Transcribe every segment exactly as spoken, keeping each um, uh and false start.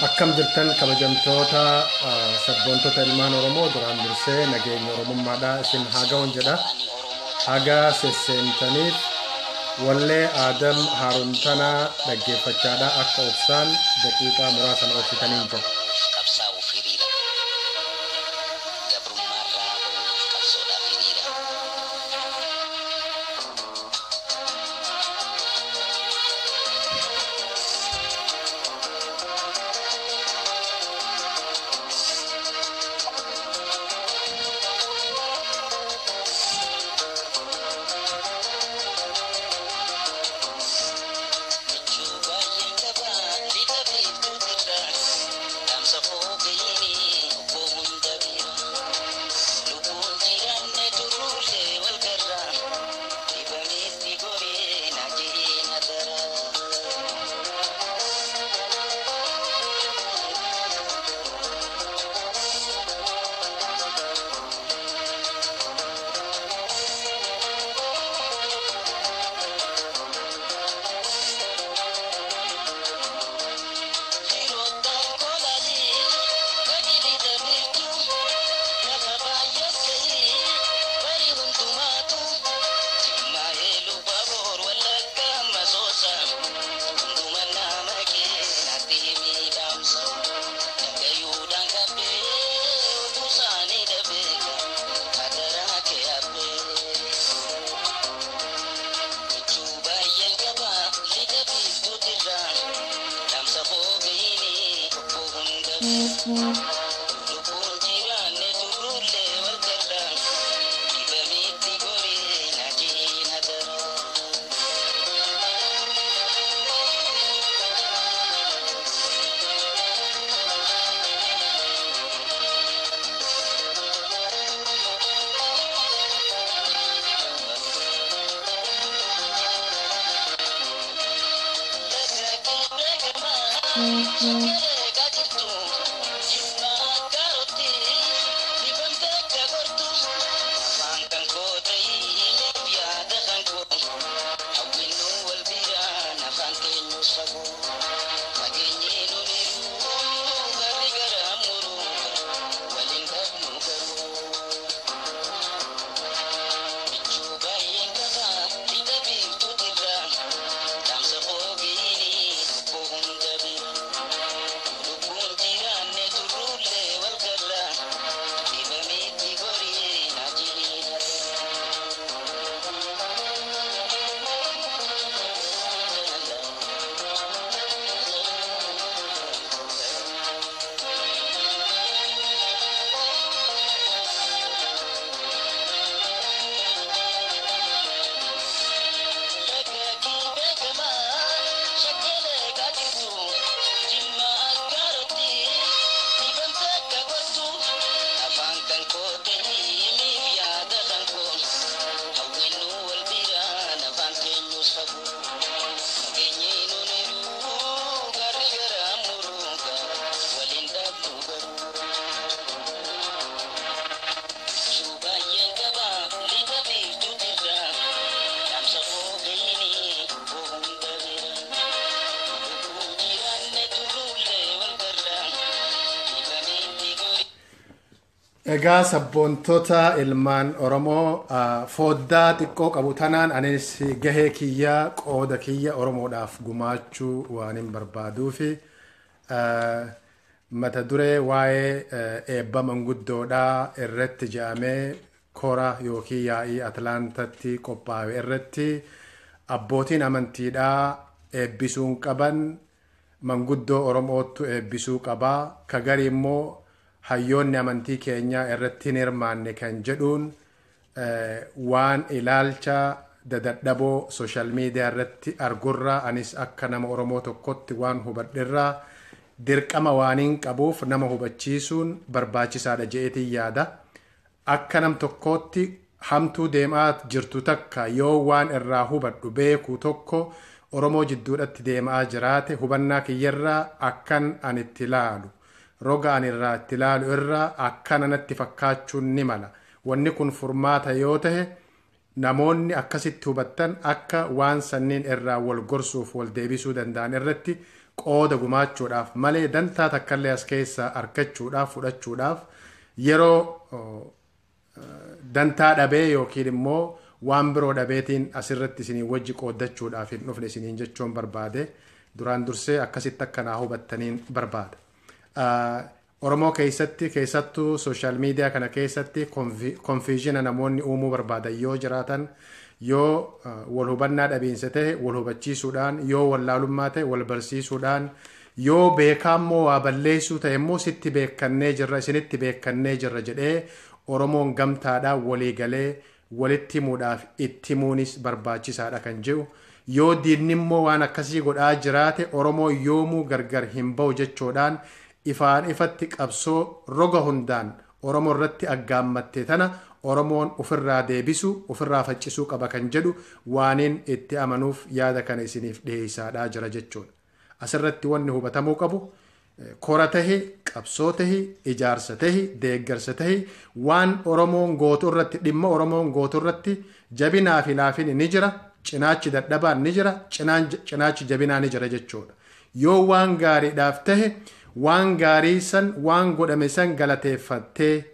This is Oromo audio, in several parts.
Akkam jirtan kabajamtoota sabboontoota ilmaan Oromoo duraan dursee nageenya Oromummaadhaa isin haa ga'uun jedha. Haga sesseentaniif wallee Aadam Haaruntanaa dhaggeeffachaadhaa akka obsaan daqiiqaa muraasa oolchitaniin jira. Egaa sabboontoota ilmaan Oromoo foddaa xiqqoo qabu tanaan anis gahee kiyyaa qooda kiyya Oromoodhaaf gumaachuu waan hin barbaaduufi mata duree waa'ee eebba manguddoodhaa irratti jedhamee kora yookiin yaa'ii Atlaantatti qophaa'e irratti abbootiin amantiidhaa eebbisuun qaban manguddoo Oromootu eebbisuu qabaa ka gari immoo hayyoonni amantii keenyaa irratti hin hirmaanne kan jedhuun waan ilaalcha dadadhaboo sooshaal miidiyaa irratti argurraa anis akka nama Oromoo tokkotti waan hubadherraa dirqama waaniin qabuuf nama hubachiisuun barbaachisaadha je'eetiin yaada. Akka nam tokkotti hamtuu deemaa jirtu takka yoo waan irraa hubadhu beeku tokko Oromoo jidduudhatti deemaa jiraate hubannaa kiyyarraa akkan ani itti ilaalu. Roga ani irraa itti ilaalu irraa akkana natti fakkaachuun ni mala. Wanni kun furmaata yoo ta'e namoonni akkasitti hubattan akka waan sanniin irraa wal gorsuuf wal deebisuu danda'an irratti qooda gumaachuudhaaf malee dantaa takkallee as keessa argachuudhaaf fudhachuudhaaf yeroo dantaa dhabee yookiin immoo waan biroo dhabeetiin asirratti isinii wajji qoodachuudhaaf hin dhufne isiniin jechuun barbaade duraan dursee akkasitti akkanaa hubattaniin barbaada. Oromoo keessatti keessattuu sooshaal miidiyaa kana keessatti konfiizhina namoonni uumuu barbaadan yoo jiraatan yoo wal hubannaa dhabiinsa ta'e wal hubachiisuudhaan yoo wallaalummaa ta'e wal barsiisuudhaan yoo beekaammoo waa balleessuu ta'e immoo sitti beekannee jirra isinitti beekannee jirra jedhee Oromoon gamtaadhaan walii galee walitti himuudhaaf itti himuunis barbaachisaadha kan jiru. Yoo diinni immoo waan akkasii godhaa jiraate Oromoo yoomuu gargar hin ba'u jechuudhaan ifaan ifatti qabsoo roga hundaan Oromoo irratti aggaammatte tana Oromoon ofirraa deebisu ofirraa faccisuu qaba kan jedhu waaniin itti amanuuf yaada kana isiniif dhiyeessaadhaa jira jechuudha. Asirratti wanni hubatamuu qabu kora tahi qabsoo tahi ijaarsa tahi deeggarsa tahi waan Oromoon gootu irratti dhimma Oromoon gootu irratti jabinaa fi laafini ni jira, cinaachi dadhabaan ni jira, cinaachi jabinaa ni jira jechuudha. Yoo waan gaariidhaaf tahe waan gaarii san waan godhame san galateeffattee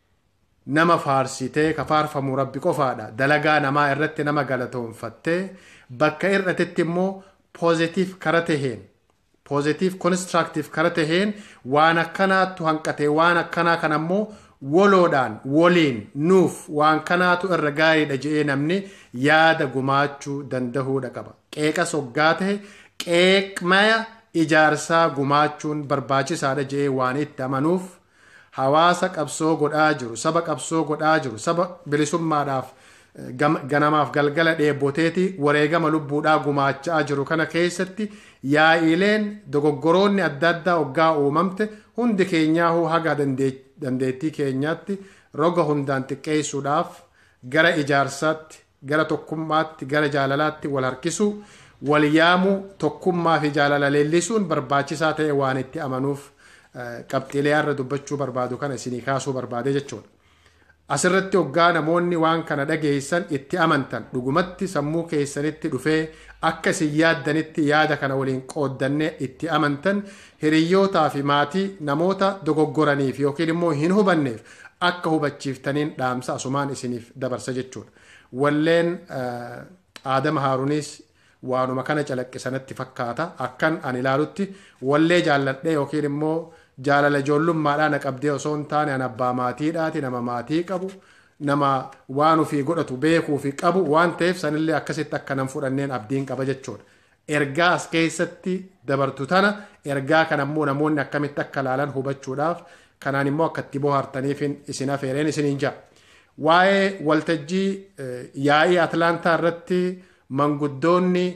nama faarsitee ka faarfamu rabbi qofaadha. Dalagaa namaa irratti nama galatoonfattee bakka irratti immoo positive kara taheen positive constructive kara taheen waan akkanaatu hanqate waan akkanaa kan ammoo woloodhaan woliin nuuf waan kanaatu irra gaariidha jedhee namni yaada gumaachuu dandahuudha qaba. Qeeqa soggaa tahe qeeqmaya ijaarsaa gumaachuun barbaachisaadha jedhee waan itti amanuuf hawaasa qabsoo godhaa jiru saba qabsoo godhaa jiru saba bilisummaadhaaf ganamaaf galgala dheeboteeti wareegama lubbuudhaa gumaachaa jiru kana keessatti yaa'ileen dogoggoroonni adda addaa hoggaa uumamte hundi keenyaahuu haga dandeettii keenyaatti roga hundaan xiqqeessuudhaaf gara ijaarsaatti gara tokkummaatti gara jaalalaatti wal harkisuu wal yaamuu tokkummaa fi jaalala leellisuun barbaachisaa ta'e waan itti amanuuf qabxiilee irra dubbachuu barbaadu kana isinii kaasuu barbaade jechuudha. Asirratti hoggaa namoonni waan kana dhageessan itti amantan dhugumatti sammuu keessanitti dhufee akka isin yaaddanitti yaada kana waliin qooddannee itti amantan hiriyyootaa fi maatii namoota dogoggoraniif yookiin immoo hin hubanneef akka hubachiiftaniin dhaamsa asumaan isiniif dabarsa jechuudha. Walleen Aadama Haaruunis waanuma kana calaqqisanatti fakkaata akkan ani ilaalutti wallee jaalladhee yookiin immoo jaalala ijoollummaadhaan qabdee osoo hin taane an abbaa maatiidhaati nama maatii qabu nama waan ofii godhatu beekuu fi qabu waan ta'eef sanillee akkasitti akka nan fudhanneen abdiin qaba jechuudha. Ergaa as keessatti dabartu tana ergaa kana immoo namoonni akkamitti akka ilaalan hubachuudhaaf kanaan immoo akka itti bohaartaniif isin afeereen isiniin jaa. Waa'ee waltajjii yaa'ii Atlaantaa irratti manguddoonni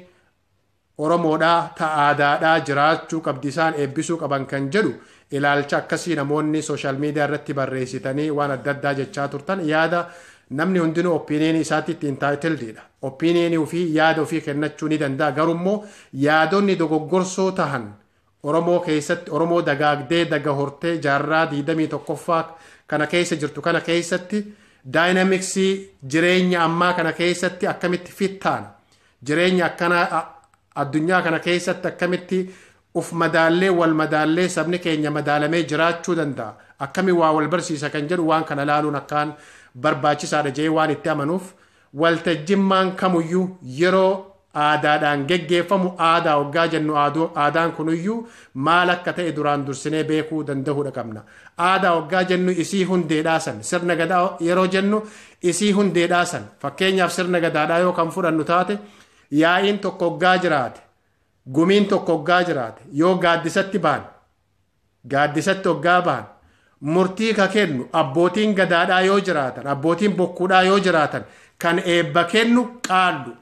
Oromoodhaa ta'aadaadhaa jiraachuu qabdi isaan eebbisuu qaban kan jedhu ilaalcha akkasii namoonni sooshaal miidiyaa irratti barreessitanii waan adda addaa jechaa turtan yaada namni hundinuu opiniinii isaatiitti entitled opiniinii ofii yaada ofii kennachuu ni danda'a garummoo yaadonni dogoggorsoo tahan Oromoo keessatti Oromoo dagaagdee dagahortee jaarraa digdamii tokkoffaa kana keessa jirtu kana keessatti daayinamiksii jireenya ammaa kana keessatti akkamitti fittaan jireenya akkanaa addunyaa kana keessatti akkamitti uf madaallee wal madaallee sabni keenya madaalamee jiraachuu danda'a akkami waa wal barsiisa kan jedhu waan kana laaluun akkaan barbaachisaadha jedhee waan itti amanuuf waltajjimmaan kamuyyuu yeroo aadaadhaan geggeeffamu aadaa hoggaa jennu aadaan kunuyyuu maal akka ta'e duraan dursinee beekuu dandahuudha qabna. Aadaa hoggaa jennu isii hundeedhaasan sirna gadaa yeroo jennu isii hundeedhaasan fakkeenyaaf sirna gadaadhaa yoo kan fudhannu taate yaa'iin tokko hoggaa jiraate gumiin tokko hoggaa jiraate yoo gaaddisatti baan gaaddisatti hoggaa baan murtii ka kennu abbootiin gadaadhaa yoo jiraatan abbootiin bokkuudhaa yoo jiraatan kan eebba kennu qaallu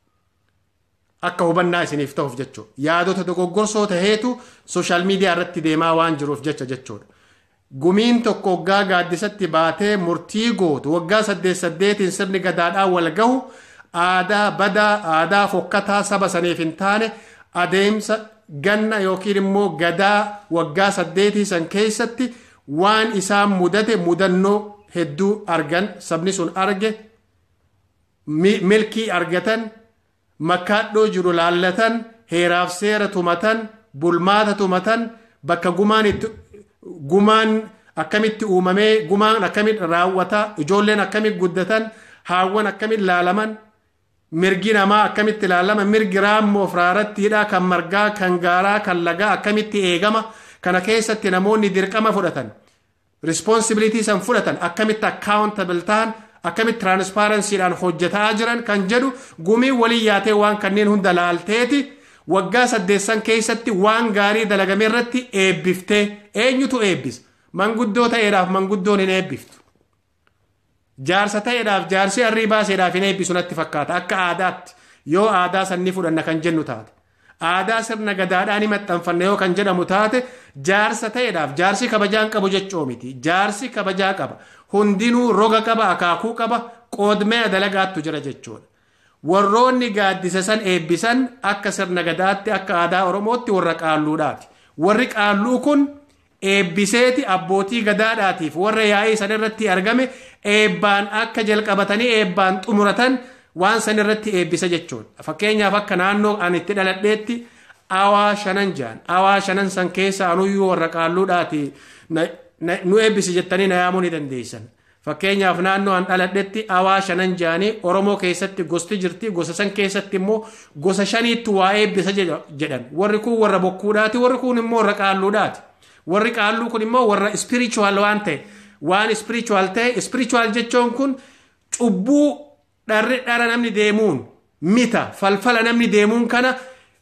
akka hubannaa isiniif ta'uuf jechuudha. Yaadota dogoggorsoo taheetu sooshaal miidiyaa irratti deemaa waan jiruuf jecha jechuudha. Gumiin tokko hoggaa gaaddisatti baatee murtii gootu waggaa saddeet saddeetiin sirni gadaadhaa wal gahu aadaa badaa aadaa fokkataa saba saniif hin taane adeemsa ganna yookiin immoo gadaa waggaa saddeetii san keessatti waan isaan mudate mudannoo hedduu argan sabni sun arge milkii argatan makkaadhoo jiru laallatan heeraaf seera tumatan bulmaata tumatan bakka gumaan itti gumaan akkamitti uumamee gumaan akkamitti raawwata ijoolleen akkamitti guddatan haawwan akkamitti laalaman mirgi namaa akkamitti laalama mirgi raammoo firaarattiidha kan margaa kan gaaraa kan lagaa akkamitti eegama kana keessatti namoonni dirqama fudhatan responsibility san fudhatan akkamitti accountable ta'an akkamitti transparencyidhaan hojjetaa jiran kan jedhu gumii walii yaatee waan kanneen hunda laalteeti waggaa saddeessan keessatti waan gaarii dalagame irratti eebbiftee eenyutu eebbisa manguddoo ta'eedhaaf manguddoon hin eebbiftu jaarsa ta'eedhaaf jaarsi arrii baaseedhaaf hin eebbisu natti fakkaata akka aadaatti yoo aadaa sanni fudhanna kan jennu taate aadaa sirna gadaadhaan maxxanfanne yoo kan jedhamu taate jaarsa ta'eedhaaf jaarsi kabajaan qabu jechoo miti jaarsi kabajaa qaba hundinuu roga qaba akaakuu qaba qoodmee dalagaattu jira jechuudha warroonni gaaddisa san eebbisan akka sirna gadaatti akka aadaa oromootti warra qaalluudhaati warri qaalluu kun eebbiseeti abbootii gadaadhaatiif warra yaa'ii san irratti argame eebbaan akka jalqabatanii eebbaan xumuratan waan san irratti eebbisa jechuudha fakkeenyaaf akka naannoo ani itti dhaladheetti awaa shanan jaan awaa shanan san keessa anuyyuu warra qaalluudhaati nu eebbisi jettanii na yaamuu ni dandeessan fakkeenyaaf naannoo an dhaladhetti awaa shanan jaanii oromoo keessatti gosti jirti gosa san keessatti immoo gosa shaniitti waa eebbisa jedhan warri kun warra bokkuudhaati warri kun immoo warra qaalluudhaati warri qaalluu kun immoo warra spiritual waan ta'e waan spiritual ta'e spiritual jechuun kun cubbuu dharri dhara namni deemuun mita falfala namni deemuun kana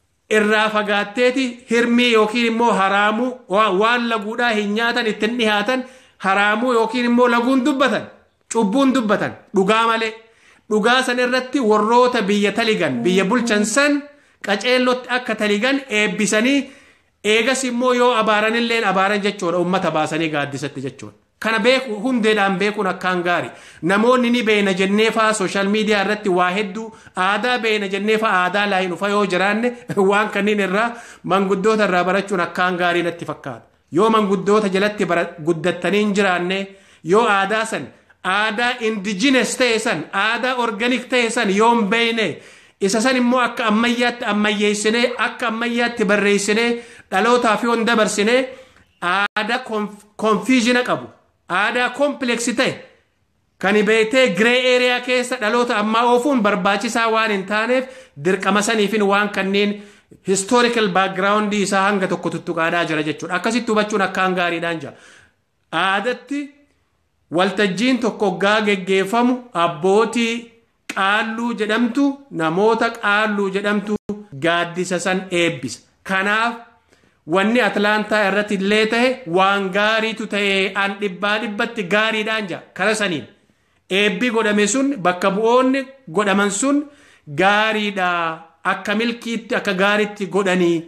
irraa fagaatteeti hirmii yookiin immoo haraamuu waan laguudhaa hin nyaatan ittiin dhihaatan haraamuu yookiin immoo laguun dubbatan cubbuun dubbatan dhugaa malee dhugaa san irratti warroota biyya taligan biyya bulchan san qaceellotti akka taligan eebbisanii eegas immoo yoo abaaranilleen abaaran jechuudha ummata baasanii gaaddisatti jechuudha kana beeku hundeedhaan beekuun akkaan gaarii namoonni ni beena jenneefaa sooshaal miidiyaa irratti waa hedduu aadaa beena jenneefaa aadaa laayin ufa yoo jiraanne waan kanneen irraa manguddoota irraa barachuun akkaan gaarii natti fakkaata yoo manguddoota jalatti guddattanii hin jiraanne yoo aadaa san aadaa indigenous ta'e san aadaa organic ta'e san yoo hin beekne isa san immoo akka ammayyaatti ammayyeessinee akka ammayyaatti barreessinee dhalootaaf yoo hin dabarsine aadaa confusion qabu aadaa complex ta'e kan beeytee gray area keessa dhaloota ammaa oofuun barbaachisaa waan hin taaneef dirqama saniifin waan kanneen historical background isaa hanga tokko tuttuqaadhaa jira jechuudha akkasitti hubachuun akkaan gaariidhaan jira aadatti waltajjiin tokko gaa geggeeffamu abbootii qaalluu jedhamtu namoota qaalluu jedhamtu gaaddisa san eebbisa kanaaf wanni atlaantaa irratti illee ta'e waan gaariitu ta'e an dhibbaa dhibbatti gaariidhaan jira kara saniin eebbi godhame sun bakka bu'oonni godhaman sun gaariidha akka milkiitti akka gaariitti godhanii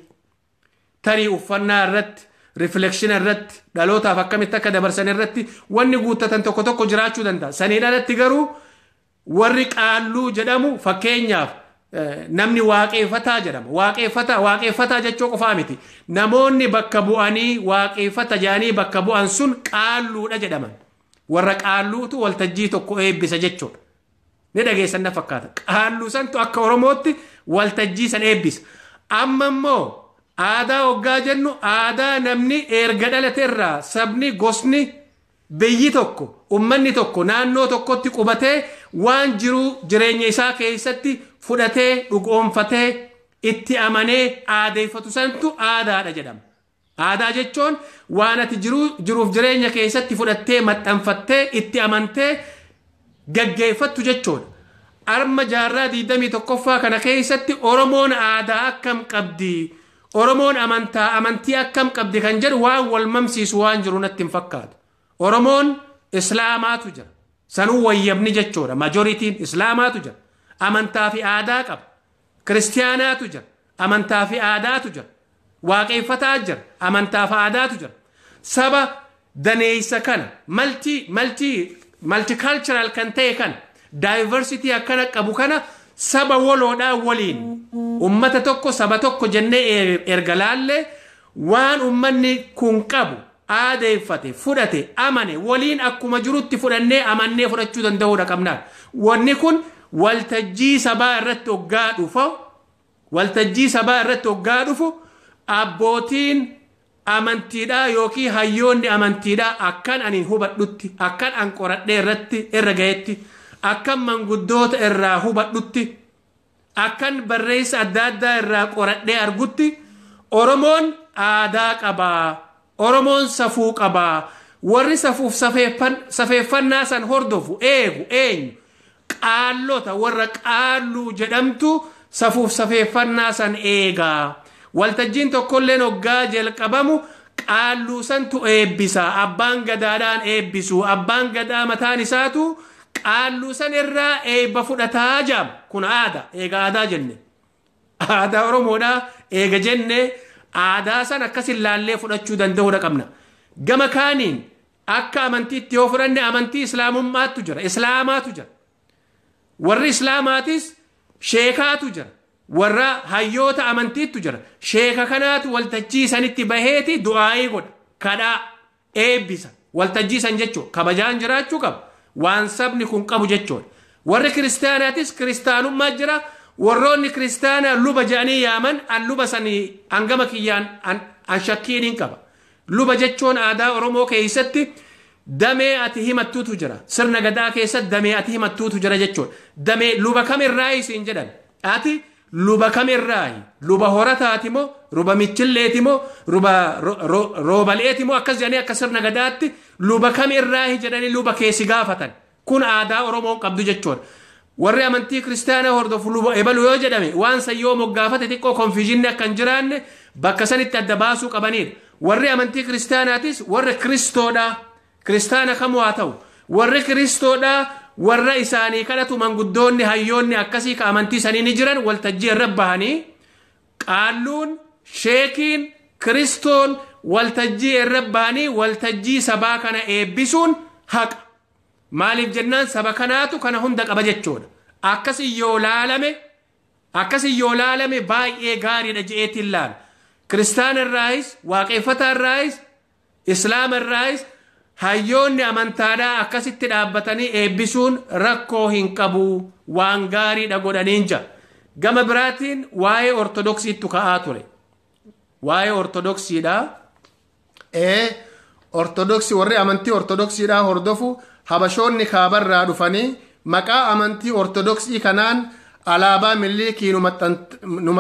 tarii uffannaa irratti reflection irratti dhalootaaf akkamitti akka dabarsan irratti wanni guuttatan tokko tokko jiraachuu danda'a saniin alatti garuu warri qaalluu jedhamu fakkeenyaaf namni waaqeeffataa jedhama waaqeeffataa waaqeeffataa jechuu qofaa miti namoonni bakka bu'anii waaqeeffata jaanii bakka bu'an sun qaalluudha jedhaman warra qaalluutu waltajjii tokko eebbisa jechuudha ni dhageessan na fakkaata qaalluu santu akka oromootti waltajjii san eebbisa amma immoo aadaa hoggaa jennu aadaa namni erga dhalateerraa sabni gosni biyyi tokko ummanni tokko naannoo tokkotti qubatee waan jiru jireenya isaa keessatti fudhatee dhugoonfatee itti amanee aadeeffatu santu aadaadha jedhama aadaa jechuun waan ati jiruuf jireenya keessatti fudhattee maxxanfattee itti amantee gaggeeffattu jechuudha arma jaarraa digdamii tokkoffaa kana keessatti oromoon aadaa akkam qabdi oromoon amantaa amantii akkam qabdi kan jedhu waan wal mamsiisu waan jiru natti hin fakkaatu oromoon islaamaatu jira sanuu wayyabni jechuudha majoritiin islaamaatu jira amantaa fi aadaa qaba kiristiyaanaatu jira amantaa fi aadaatu jira waaqeeffataa jira amantaa fi aadaatu jira saba daneeysa kana multi multi multicultural kan ta'e kana diversity akkana qabu kana saba waloodhaa waliin ummata tokko saba tokko jennee erga laalle waan ummanni kun qabu aadeeffate fudhate amane waliin akkuma jirutti fudhannee amannee fudhachuu danda'uudha qabnaan wanni kun waltajjii sabaa irratti hoggaa dhufa waltajjii sabaa irratti hoggaa dhufu abbootiin amantiidhaa yookiin hayyoonni amantiidhaa akkan ani hubadhutti akkan an qoradhee irratti irra gahetti akkan manguddoota irraa hubadhutti akkan barreessa adda addaa irraa qoradhee argutti Oromoon aadaa qabaa Oromoon safuu qabaa warri safuuf safeeffannaa san hordofu eegu eenyu qaallota warra qaalluu jedhamtu safuuf safeeffannaa san eegaa waltajjiin tokkolleen hoggaa jalqabamu qaalluu santu eebbisa abbaan gadaadhaan eebbisu abbaan gadaa mataan isaatu qaalluu san irraa eebba fudhataa jaam kun aadaa eega aadaa jenne aadaa Oromoodhaa eega jenne aadaa san akkasin laallee fudhachuu danda'uudha qabna gama kaaniin akka amantiitti yoo fudhanne amantii islaamummaatu jira islaamaatu jira warri islaamaatis sheekaatu jira warra hayyoota amantiitu jira sheeka kanaatu waltajjii sanitti baheeti du'aayii godha kadhaa eebbisa waltajjii san jechuu kabajaan jiraachuu qaba waan sabni kun qabu jechuudha warri kiristaanaatis kiristaanummaa jira warroonni kiristaanaa luba jedhanii yaaman an luba sanii hangama kiyyaan an shakkiin hin qaba luba jechuun aadaa Oromoo keessatti damee ati himattuutu jira sirna gadaa keessatti damee ati himattuutu jira jechuudha damee luba kamirraa isin jedhan ati luba kamirraa luba horataati moo luba michilleeti moo luba roobaleeti moo akkas jedhanii akka sirna gadaatti luba kamirraa jedhanii luba keessi gaafatan kun aadaa Oromoon qabdu jechuudha warri amantii kiristaanaa hordofu luba ebalu yoo jedhame waan sayyoo moggaafate xiqqoo konfiijinni akka hin jiraanne bakka sanitti adda baasuu qabaniidha warri amantii kiristaanaatis warri kristoodhaa kiristaana kamuu haa ta'u warri kristoodhaa warra isaanii kadhatu manguddoonni hayyoonni akkasii ka amantii sanii ni jiran waltajjii irra bahanii qaalluun sheekiin kristoon waltajjii irra bahanii waltajjii sabaa kana eebbisuun haqa maaliif jennaan saba kanaatu kana hunda qaba jechuudha akkasii yoo laalame akkasii yoo laalame baay'ee gaariidha je'eetiin laala kiristaana irraayis waaqeffata irraayis islaama irraayis hayyoonni amantaadhaa akkasitti dhaabbatanii eebbisuun rakkoo hin qabu waan gaariidha godhaniin jira gama biraatiin waa'ee ortodoksiitu ka'aa ture waa'ee ortodoksiidhaa ee ortodoksii warri amantii ortodoksiidhaa hordofu habashoonni kaabarraa dhufanii maqaa amantii ortodoksii kanaan alaabaa milliikii nu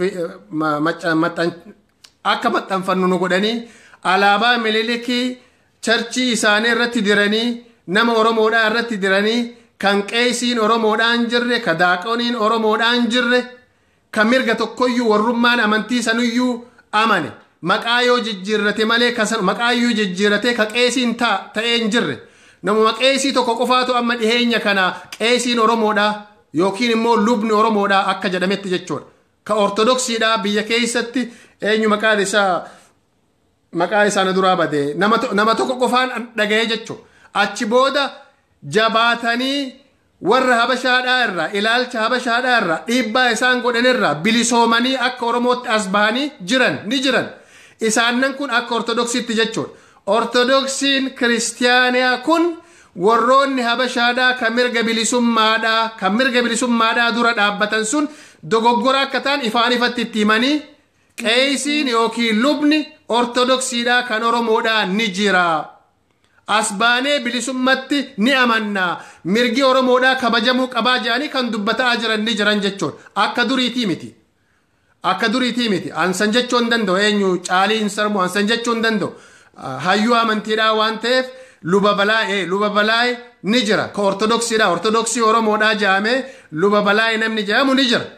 maxxan akka maxxanfannu nu godhanii alaabaa milliikii charchii isaanii irratti diranii nama Oromoodhaa irratti diranii kan qeesiin Oromoodhaan jirre ka daaqoniin Oromoodhaan jirre kan mirga tokkoyyuu warrummaan amantii sanuyyuu amane maqaa yoo jijjiirrate malee maqaa yoo jijjiirrate ka qeesiin ta'ee hin jirre namuma qeesii tokko qofaatu amma dhiheenya kana qeesiin Oromoodhaa yookiin immoo lubni Oromoodhaa akka jedhametti jechuudha ka ortodoksiidhaa biyya keessatti eenyu maqaan isaa maqaa isaanii duraa badee nama nama tokko qofaan dhaga'ee jechuudha achi booda jabaatanii warra habashaadhaa irraa ilaalcha habashaadhaa irraa dhiibbaa isaan godhan irraa bilisoomanii akka Oromootti as bahanii jiran ni jiran isaannan kun akka ortodoksiitti jechuudha ortodoksiin kiristiyaaniyaa kun warroonni habashaadhaa kan mirga bilisummaadhaa kan mirga bilisummaadhaa dura dhaabbatan sun dogoggora akka ta'an ifaan ifatti itti himanii qeesiin yookiin lubni ortodoksiidhaa kan Oromoodhaa ni jira asbaanee bilisummatti ni amannaa mirgi Oromoodhaa kabajamuu qabaa jedhanii kan dubbataa jiran ni jiran jechuudha akka duriitii miti akka duriitii miti ansan jechuu hin danda'u eenyu caalii hin sarmu ansan jechuu hin danda'u hayyuu amantiidhaa waan ta'eef luba balaa'ee luba balaa'ee ni jira ka ortodoksiidhaa ortodoksii Oromoodhaa jedhamee luba balaa'ee namni jedhamu ni jira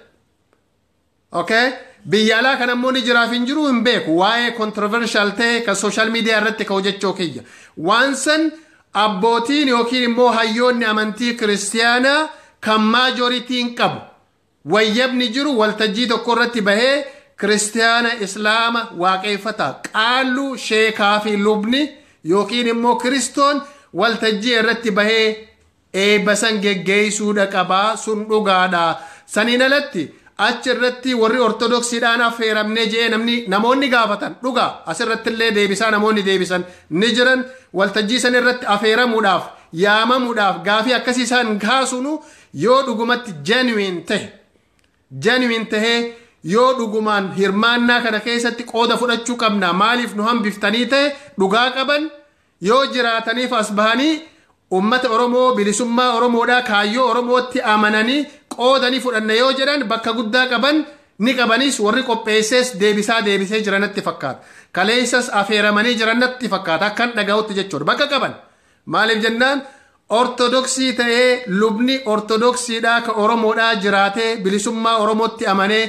okay biyya alaa kan ammoo ni jiraaf hin jiru hin beeku waa'ee controversial ta'e kan social media irratti ka hojjechuu kiyya waan san abbootiin yookiin immoo hayyoonni amantii kiristiyaanaa kan maajoritiin qabu wayyabni jiru waltajjii tokko irratti bahee kiristiyaana islaama waaqeffata qaalluu sheekaa fi lubni yookiin immoo kiristoon waltajjii irratti bahee eebba san geggeessuudha qabaa sun dhugaadha saniin alatti achi irratti warri ortodoksiidhaan affeeramnee jee namni namoonni gaafatan dhugaa asirratti illee deebisaa namoonni deebisan ni jiran waltajjii san irratti affeeramuudhaaf yaamamuudhaaf gaafii akkasii isaan kaasunu yoo dhugumatti genuine ta'e genuine ta'ee yoo dhugumaan hirmaannaa kana keessatti qooda fudhachuu qabna maaliif nu hambiftanii ta'e dhugaa qaban yoo jiraataniif as bahanii ummata Oromoo bilisummaa Oromoodhaa kaayyoo Oromootti amananii qoodanii fudhanna yoo jedhan bakka guddaa qaban ni qabanis warri qopheessees deebisaa deebisee jiranatti fakkaata kaleessas afeeramanii jiranatti fakkaata akkan dhaga'utti jechuudha bakka qaban maaliif jennaan ortodoksii ta'ee lubni ortodoksiidhaa ka Oromoodhaa jiraatee bilisummaa Oromootti amanee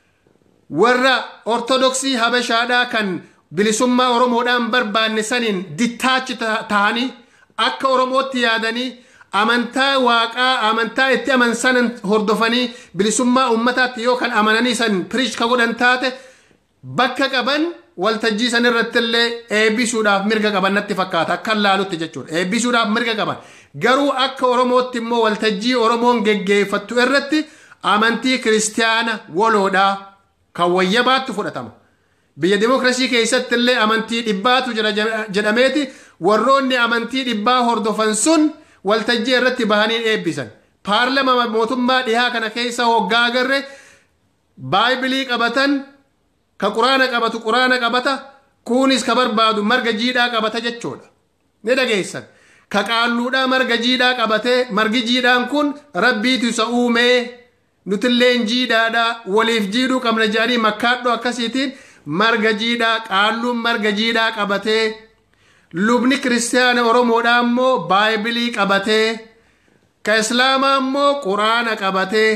warra ortodoksii habashaadhaa kan bilisummaa Oromoodhaan barbaanne saniin dittaachi ta'anii akka Oromootti yaadanii amantaa waaqaa amantaa itti amansan hordofanii bilisummaa ummataatti yoo kan amananii san preach ka godhan taate bakka qaban waltajjii san irratti illee eebbisuudhaaf mirga qaban natti fakkaata akka laalutti jechuudha eebbisuudhaaf mirga qaban garuu akka Oromootti immoo waltajjii Oromoon geggeeffattu irratti amantii kiristaana waloodhaa kan wayyabaattu fudhatama biyya demokrasii keessatti illee amantii dhibbaatu jira jedhameeti warroonni amantii dhibbaa hordofan sun waltajjii irratti bahanii eebbisan paarlama mootummaa dhihaa kana keessa hoggaa agarre baayibilii qabatan ka quraana qabatu quraana qabata kunis ka barbaadu marga jiidhaa qabata jechuudha ni dhageessan ka qaalluudhaa marga jiidhaa qabatee margi jiidhaan kun rabbiitu isa uumee nutilleen jiidhaadhaa waliif jiidhuu qabna jedhanii makkaadhoo akkasiitiin marga jiidhaa qaalluun marga jiidhaa qabatee lubni kiristaana Oromoodhaa immoo baayibilii qabatee ka islaamaa immoo quraana qabatee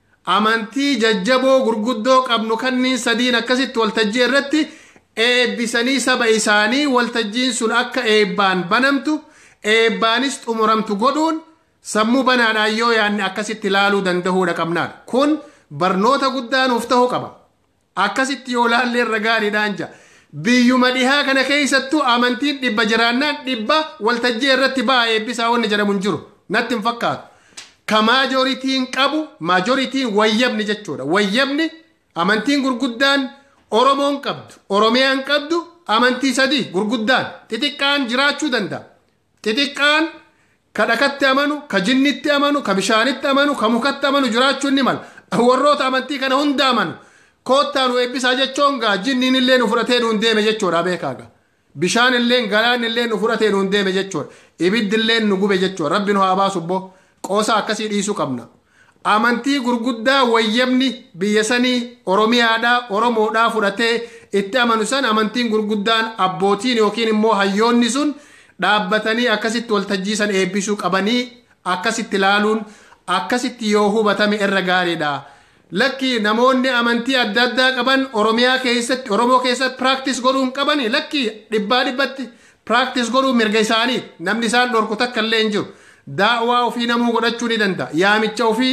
amantii jajjaboo gurguddoo qabnu kanniin sadiin akkasitti waltajjii irratti eebbisanii saba isaanii waltajjiin sun akka eebbaan banamtu eebbaanis xumuramtu godhuun sammuu banaadhaan yoo yaanne akkasitti ilaaluu danda'uudha qabnaadha kun barnoota guddaa nuuf ta'uu qaba akkasitti yoo laallee irra gaariidhaan jira biyyuma dhihaa kana keessattuu amantiin dhibba jiraannaan dhibba waltajjii irratti ba'a eebbisaa wanni jedhamu hin jiru natti hin fakkaatu ka maajoritiin qabu maajoritiin wayyabni jechuudha wayyabni amantiin gurguddaan Oromoon qabdu Oromiyaan qabdu amantii sadii gurguddaan xixiqqaan jiraachuu danda'a xixiqqaan ka dhakatti amanu ka jinnitti amanu ka bishaanitti amanu ka mukatti amanu jiraachuu ni mala warroota amantii kana hunda amanu koottaanu eebbisaa jechoon gaa jinniin illee nu fudhatee nuun deeme jechuudha beekaaga bishaan illee galaan illee nu fudhatee nuun deeme jechuudha ibiddi illee nu gube jechuudha rabbi nu haa baasu boo qoosa akkasii dhiisuu qabna amantii gurguddaa wayyabni biyya sanii Oromiyaadhaa Oromoodhaa fudhatee itti amanu san amantiin gurguddaan abbootiin yookiin immoo hayyoonni sun dhaabbatanii akkasitti waltajjii san eebbisuu qabanii akkasitti ilaaluun akkasitti yoo hubatame irra gaariidha lakki namoonni amantii adda addaa qaban Oromiyaa keessatti Oromoo keessatti practice godhuun qabani lakki dhibbaa dhibbatti practice godhuu mirga isaanii namni isaan dhorku takka illee hin jiru daawaa ofii namuu godhachuu ni danda'a yaamicha ofii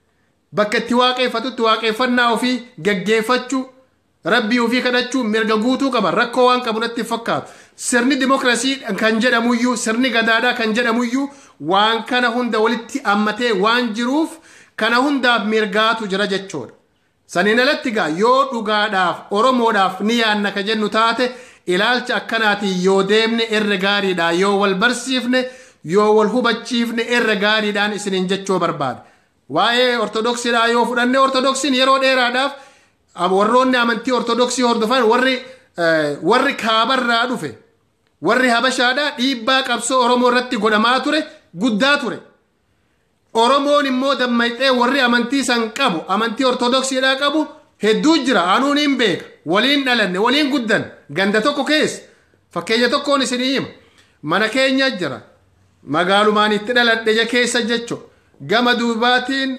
bakka itti waaqeeffatutti waaqeeffannaa ofii gaggeeffachuu rabbii ofii kadhachuu mirga guutuu qaba rakkoo waan qabu natti fakkaatu sirni demokrasii kan jedhamuyyuu sirni gadaadhaa kan jedhamuyyuu waan kana hunda walitti ammatee waan jiruuf kana hundaaf mirgaatu jira jechuudha saniin alatti gaa yoo dhugaadhaaf Oromoodhaaf ni yaanna ka jennu taate ilaalcha akkanaatiin yoo deemne irra gaariidha yoo wal barsiifne yoo wal hubachiifne irra gaariidhaan isiniin jechuu barbaada waa'ee ortodoksiidhaa yoo fudhanne ortodoksiin yeroo dheeraadhaaf warroonni amantii ortodoksii hordofan warri warri kaabarraa dhufe warri habashaadhaa dhiibbaa qabsoo Oromoo irratti godhamaa ture guddaa ture Oromoon immoo dammayxee warri amantii san qabu amantii ortodoksiidhaa qabu hedduu jira anuun hin beeka waliin dhalanne waliin guddan ganda tokko keessa fakkeenya tokkoon isinii hima mana keenya jira magaalumaan itti dhaladhe keessa jecho gama duubaatiin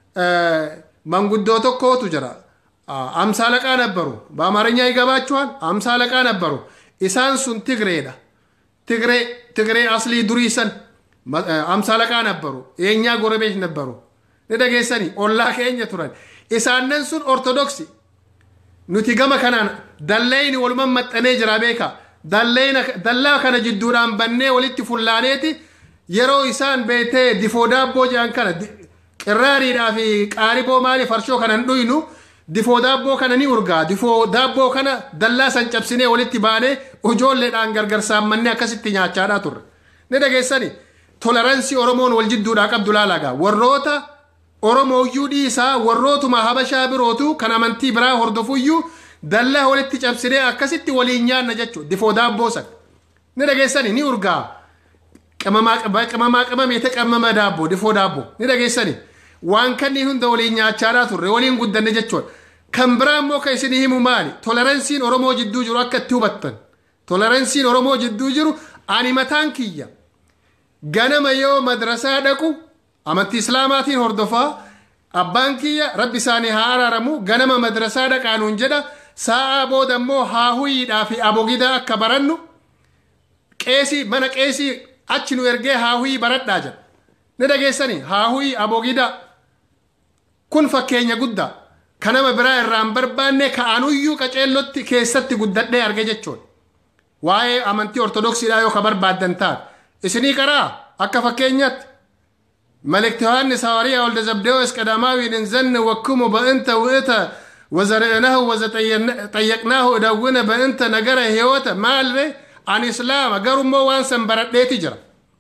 manguddoo tokkootu jira amsa alaqaa nabbaru በአማርኛ ይገባችኋል amsa alaqaa nabbaru isaan sun tigreedha tigree tigree aslii duriisan amsa alaqaa nabbaru eenyaa gorebeet nabbaru ni dhageessanii ollaa keenya turan isaannen sun ortodoksi nuti gama kanaan dalleeyni walumaan maxxanee jira beeka dalleeyna dallaa kana jidduudhaan bannee walitti fullaaneeti yeroo isaan beetee difoo daabboo jedhan kana qirraariidhaa fi qaariboo maali farshoo kanan dhuynu difoo daabboo kana ni urgaa difoo daabboo kana dallaa san cabsinee walitti baanee ijoolleedhaan gargar saammannee akkasitti nyaachaadhaa turre ni dhageessanii toleransi Oromoon wal jidduudhaa qabdu laalagaa warroota Oromoo iyyuu dhiisaa warrootuma Habashaa birootu kan amantii biraa hordofuyyuu dallaa walitti cabsiree akkasitti waliin nyaanna jechuudha difoo daabboo san ni dhageessani ni urgaa qamamaa qamamaa qamameete qamama daabboo difoo daabboo ni dhageessani waan kanneen hunda waliin nyaachaadhaa turre waliin guddanne jechuudha kan biraa immoo kan isinii himu maali toleransiin Oromoo jidduu jiru akka itti hubattan toleransiin Oromoo jidduu jiru ani mataan kiyya ganama yoo madrasaa dhaqu amantii islaamaatiin hordofaa abbaan kiyya rabbi isaanii haa araaramu ganama madrasaa dhaqaanuun jedha sa'a booda immoo haahuyiidhaa fi abogidaa akka barannu qeesii mana qeesii achi nu ergee haahuyii baradhaa jedha ni dhageessanii haahuyii abogidaa kun fakkeenya guddaa kanama biraa irraan barbaanne ka'anuyyuu qaceellotti keessatti guddadhee arge jechuudha waa'ee amantii ortodoksiidhaa yoo ka barbaaddan taate isinii qaraa akka fakkeenyaatti ملك يوحنس حواريه ولد زبديوس قداماوي ننزلن وكمو بأنت وإتا وزرعناه وزطيقناه ادونا بأنت نجره هيوتا مال عن إسلام قالوا مو وانسن بردي تجرى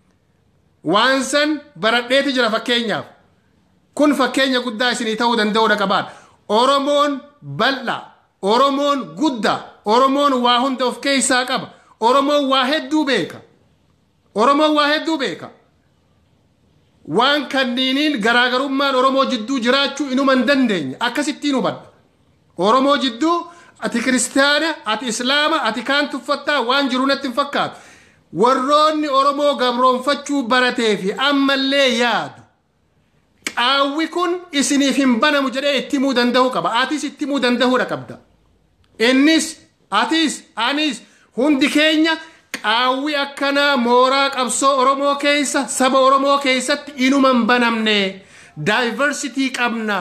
وانسن بردي تجرى فكينيا كن فكينيا قد سني تودن دورة كبار أورمون بلع أورمون قد أورمون واهن دوف كيسا كبا أورمون واحد دو بيكا أورمون واحد دو بيكا waan kanniniin garaagarummaan Oromoo jidduu jiraachuu inuma hin dandeenye akkasittiin hubadha Oromoo jidduu ati kiristaana ati islaama ati kaan tuffattaa waan jiru natti hin fakkaatu warroonni Oromoo gabroonfachuu baratee fi ammallee yaadu qaawwi kun isiniif hin banamu jedhee itti himuu danda'uu qaba atis itti himuu danda'uudha qabda innis atis anis hundi keenya qaawwi akkanaa mooraa qabsoo Oromoo keessa saba Oromoo keessatti inuman banamne diversity qabna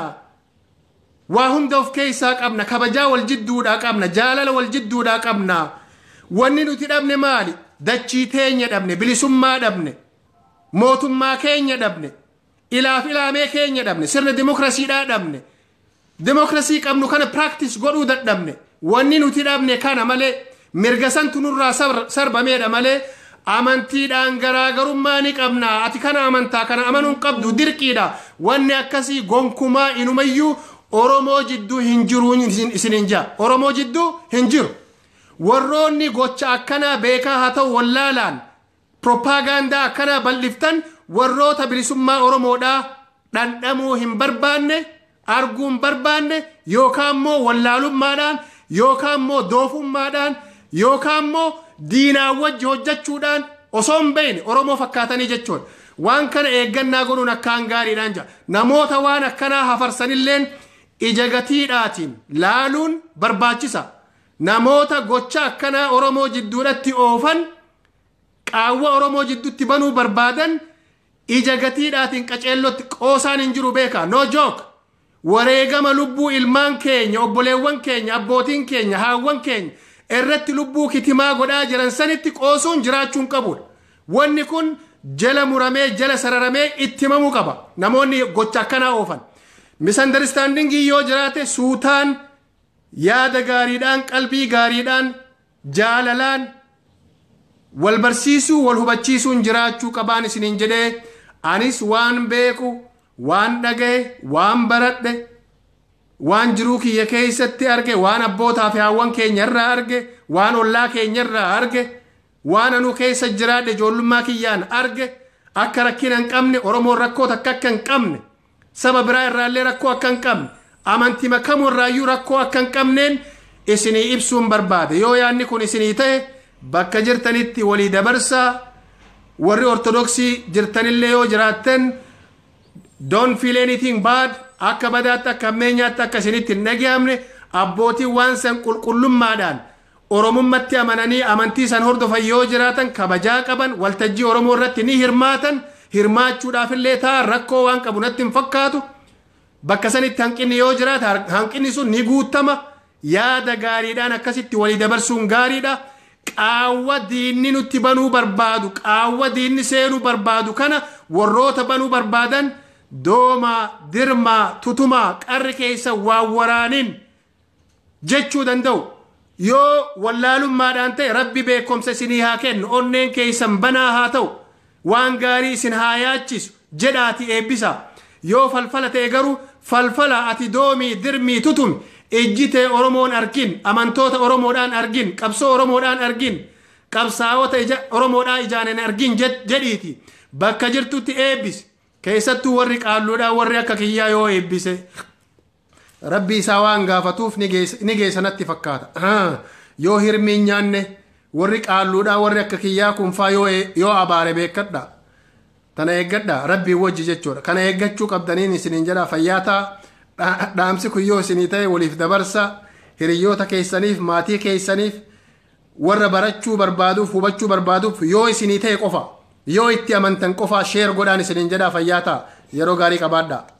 waa hunda of keessaa qabna kabajaa wal jidduudhaa qabna jaalala wal jidduudhaa qabna wanni nuti dhabne maali dachii teenya dhabne bilisummaa dhabne mootummaa keenya dhabne ilaaf ilaamee keenya dhabne sirna demokrasiidhaa dhabne demokrasii qabnu kana practice godhuu dadhabne wanni nuti dhabne kana malee mirga santu nurraa sarbameedha malee amantiidhaan garaagarummaa ni qabna ati kana amantaa kana amanuun qabdu dirqiidha wanni akkasii gonkumaa inumayyuu Oromoo jidduu hin jiru isinin jaa Oromoo jidduu hin jiru warroonni gocha akkanaa beekaa haa ta'u wallaalaan propaagandaa akkanaa bal'iftan warroota bilisummaa Oromoodhaa dhandhamuu hin barbaanne arguu hin barbaanne yookaan immoo wallaalummaadhaan yookaan immoo doofummaadhaan yookaan immoo diinaa wajji hojjechuudhaan osoo hin beekne Oromoo fakkaatanii jechuudha waan kana eeggannaa godhuun akkaan gaariidhaan jira namoota waan akkanaa hafarsanilleen ija gatiidhaatiin laaluun barbaachisa namoota gocha akkanaa Oromoo jidduudhatti oofan qaawwa Oromoo jidduutti banuu barbaadan ija gatiidhaatiin qaceellotti qoosaan hin jiru beeka no joke wareegama lubbuu ilmaan keenya obboleewwan keenya abbootiin keenya haawwan keenya irratti lubbuu kitimaa godhaa jiran sanitti qoosuun jiraachuun qabuudha wanni kun jala muramee jala sararamee itti himamuu qaba namoonni gocha akkanaa oofan misunderstanding yoo jiraate suutaan yaada gaariidhaan qalbii gaariidhaan jaalalaan wal barsiisuu wal hubachiisuun jiraachuu qabaan isiniin jedhee anis waan beeku waan dhagaye waan baradhe waan jiruu kiyya keessatti arge waan abbootaa fi haawwan keenya irraa arge waan ollaa keenya irraa arge waan anu keessa jiraadhe ijoollummaa kiyyaan arge akka rakkina hin qabne Oromoon rakkoo takka akka hin qabne saba biraa irraallee rakkoo akka hin qabne amantii makamuu irraayyuu rakkoo akka hin qabneen isinii ibsuun barbaade yoo yaanni kun isinii ta'e bakka jirtanitti walii dabarsaa warri ortodoksii jirtanillee yoo jiraattan don't feel anything bad akka badaatti akka ammeenyaatti akka isinitti hin dhaga'amne abbootiin waan san qulqullummaadhaan Oromummatti amananii amantii san hordofan yoo jiraatan kabajaa qaban waltajjii Oromoo irratti ni hirmaatan hirmaachuudhaafillee ta'a rakkoo waan qabu natti hin fakkaatu bakka sanitti hanqinni yoo jiraata hanqinni sun ni guutama yaada gaariidhaan akkasitti walii dabarsuun gaariidha qaawwa diinni nutti banuu barbaadu qaawwa diinni seenuu barbaadu kana warroota banuu barbaadan dooma dirma tutuma qarri keessa waan waraanin jechuu danda'u yoo wallaalummaadhaan ta'e rabbi beekumsa isinii haa kennu onneen keessan banaa haa ta'u waan gaarii isin haa yaachisu jedhaati eebbisa. Yoo falfala ta'e garuu falfala ati doomii dirmii tutumi ejjitee Oromoon argin, amantoota Oromoodhaan argin, qabsoo Oromoodhaan argin, qabsaa'ota Oromoodhaan ijaanan argin jedhiiti bakka jirtutti eebbisi. Keessattuu warri qaalluudhaan warri akka kiyyaa yoo eebbise rabbi isaa waan gaafatuuf ni geessanatti fakkaata. Yoo hirmiin nyaanne warri qaalluudhaan warri akka kiyyaa kunfaa yoo abaare beekadha. Tana eeggadha rabbii wajji jechuudha. Kana eeggachuu qabdaniin isiniin jedha fayyaataa dhaamsi kun yoo isinii ta'e waliif dabarsa hiriyyoota keessaniif maatii keessaniif warra barachuu barbaaduuf hubachuu barbaaduuf yoo isinii ta'e qofa yoo itti amantan qofa sheer godhaan isiniin jedha fayyaataa yeroo gaarii qabaadha.